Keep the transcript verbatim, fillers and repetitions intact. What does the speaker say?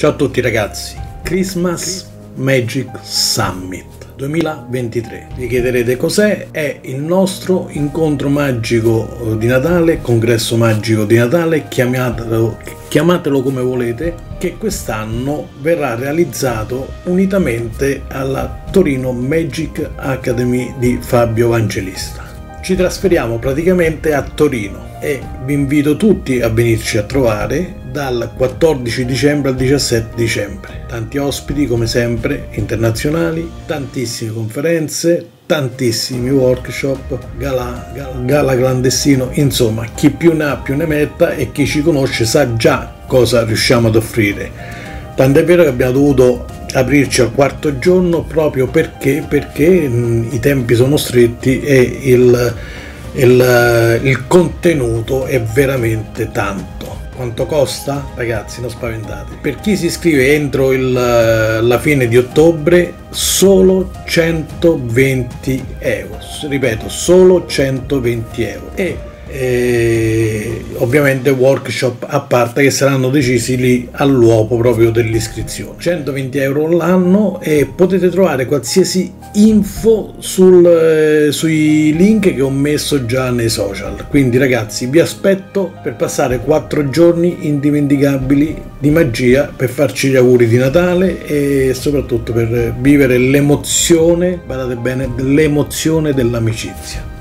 Ciao a tutti ragazzi, Christmas Magic Summit duemilaventitré. Vi chiederete cos'è? È il nostro incontro magico di Natale, congresso magico di Natale, chiamatelo, chiamatelo come volete, che quest'anno verrà realizzato unitamente alla Torino Magic Academy di Fabio Vangelista. Ci trasferiamo praticamente a Torino e vi invito tutti a venirci a trovare dal quattordici dicembre al diciassette dicembre. Tanti ospiti come sempre internazionali, tantissime conferenze, tantissimi workshop, gala, gala, gala clandestino, insomma chi più ne ha più ne metta e chi ci conosce sa già cosa riusciamo ad offrire. Tant'è vero che abbiamo dovuto aprirci al quarto giorno proprio perché, perché mh, i tempi sono stretti e il, il, il contenuto è veramente tanto. Quanto costa? Ragazzi, non spaventate. Per chi si iscrive entro il, la fine di ottobre, solo centoventi euro. Ripeto, solo centoventi euro. E E ovviamente workshop a parte che saranno decisi lì all'uopo proprio dell'iscrizione. centoventi euro l'anno e potete trovare qualsiasi info sul, eh, sui link che ho messo già nei social. Quindi ragazzi, vi aspetto per passare quattro giorni indimenticabili di magia, per farci gli auguri di Natale e soprattutto per vivere l'emozione, guardate bene, l'emozione dell'amicizia.